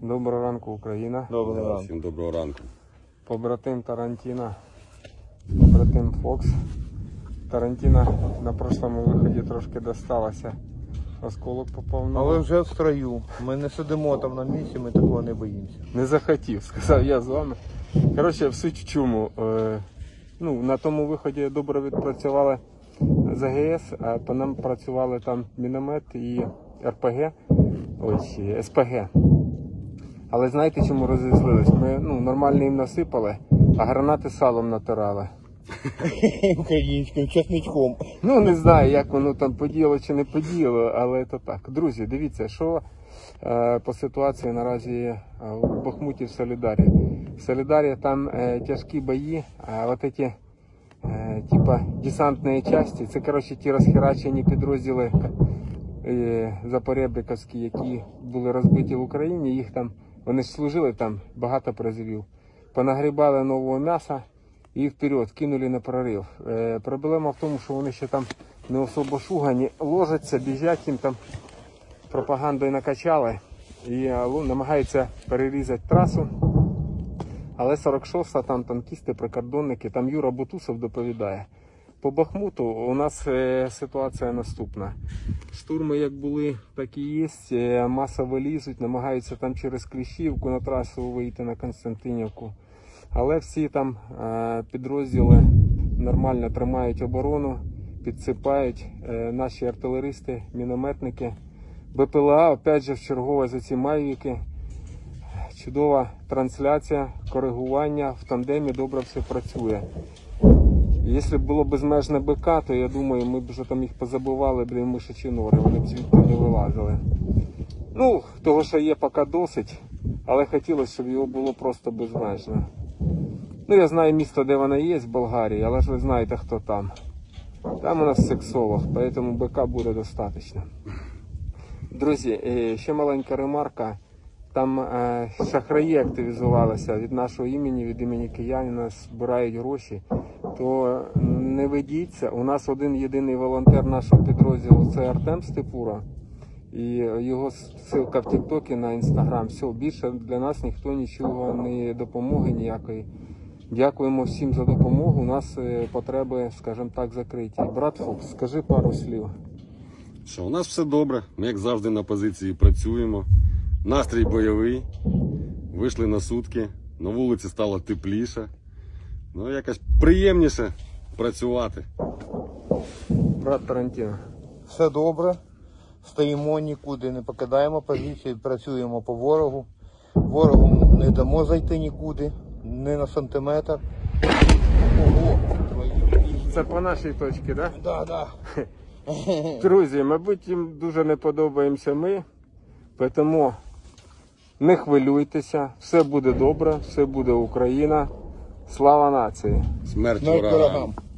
Доброго ранку, Україна. Доброго ранку. Всім доброго ранку. Побратим Тарантіна, побратим Фокс. Тарантіна на прошлому виході трошки досталося. Осколок попав на... Але вже в строю. Ми не сидимо там на місці, ми такого не боїмося. Не захотів, сказав, я з вами. Коротше, в суть в чому. На тому виході добре відпрацювали з АГС, а по нам працювали там міномет і РПГ, СПГ. Але знаєте, чому розізлились? Ми нормально їм насипали, а гранати салом натирали. Українським чесничком. Не знаю, як воно там подіяло чи не подіяло, але це так. Друзі, дивіться, що по ситуації наразі у Бахмуті в Солідарі. В Солідарі там тяжкі бої, а от ці десантні частини, це, коротше, ті розхерачені підрозділи запорєбріковські, які були розбиті в Україні, їх там, вони ж служили там, багато призовів. Понагрібали нового м'яса і вперед, кинули на прорив. Проблема в тому, що вони ще там не особо шугані, ложаться, біжать, їм там пропагандою накачали і намагаються перерізати трасу. Але 46-та, там танкісти, прикордонники, там Юра Бутусов доповідає. По Бахмуту у нас ситуація наступна. Штурми як були, так і є. Масово лізуть, намагаються там через Кліщівку на трасу вийти на Константинівку. Але всі там підрозділи нормально тримають оборону, підсипають наші артилеристи, мінометники. БПЛА, опять же, вчергове за ці майвіки. Чудова трансляція, коригування, в тандемі добре все працює. Якщо б було безмежне БК, то я думаю, ми б вже там їх позабивали, мишачі нори, вони б звідти не вилазили. Того, що є, поки досить, але хотілося, щоб його було просто безмежно. Я знаю місто, де вона є, в Болгарії, але ж ви знаєте, хто там. Там у нас сексолог, тому БК буде достатньо. Друзі, ще маленька ремарка. Там шахраї активізувалися від нашого імені, від імені киянина, збирають гроші. То не ведіться, у нас один єдиний волонтер нашого підрозділу, це Артем Степура. І його ссылка в Тіктокі на Інстаграм. Все, більше для нас ніхто нічого, не допомоги ніякої. Дякуємо всім за допомогу, у нас потреби, скажімо так, закриті. Брат Фокс, скажи пару слів. Що, у нас все добре, ми як завжди на позиції працюємо. Настрій бойовий, вийшли на сутки, на вулиці стало тепліше. Якось приємніше працювати. Брат Тарантіно. Все добре. Стоїмо, нікуди не покидаємо позиції, працюємо по ворогу. Ворогу не дамо зайти нікуди, не на сантиметр. Ого! Це по нашій точці, так? Да. Друзі, мабуть, їм дуже не подобаємося ми, тому не хвилюйтеся, все буде добре, все буде Україна. Слава нації! Смерть ворогам! ворогам!